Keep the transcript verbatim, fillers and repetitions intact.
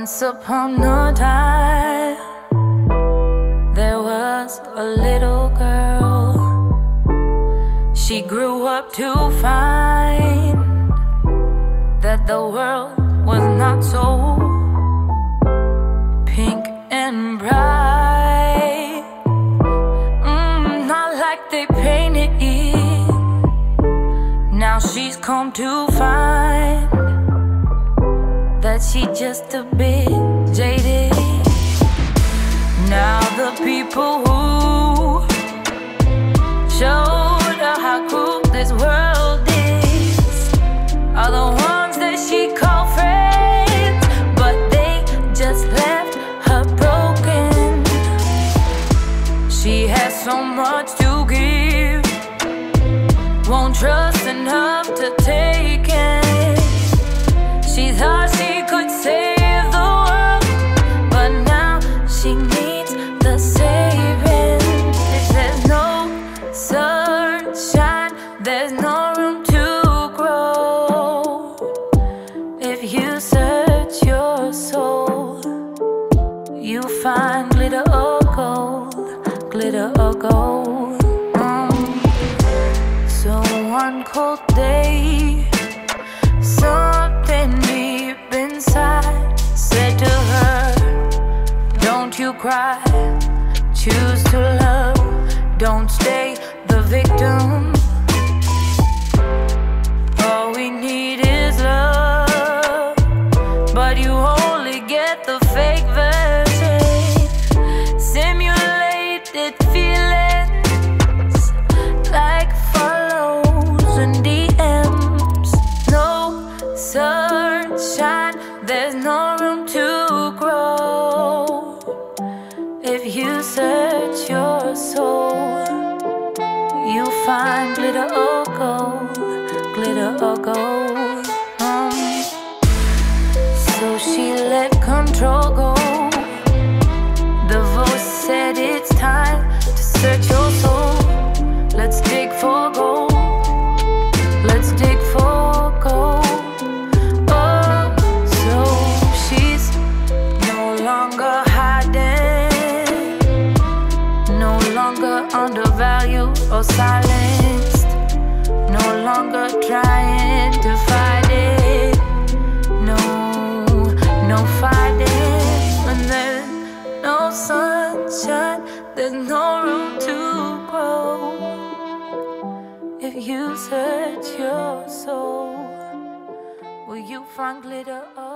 Once upon a time, there was a little girl. She grew up to find that the world was not so pink and bright, mm, not like they painted it. Now she's come to find that she just a bit jaded. Now the people who showed her how cruel this world is are the ones that she called friends, but they just left her broken. She has so much to give, won't trust enough to take it. She thought she could save the world, but now she needs the saving. There's no sunshine, there's no room to grow. If you search your soul, you find glitter or gold, glitter or gold. Mm. So one cold day, something deep inside said to her, don't you cry, choose to love, don't stay the victim. All we need is love, but you only get the fake version. Simulated feelings like follows and D Ms. No sunshine, there's no room to grow. If you search your soul, you find glitter or gold, glitter or gold. um, So she let control go. The voice said it's time to search your soul. Let's dig for gold, let's dig for gold. Oh, so she's no longer hiding, no longer undervalued or silenced, no longer trying to fight it. No, no fighting. When there's no sunshine, there's no room to grow. If you search your soul, will you find glitter?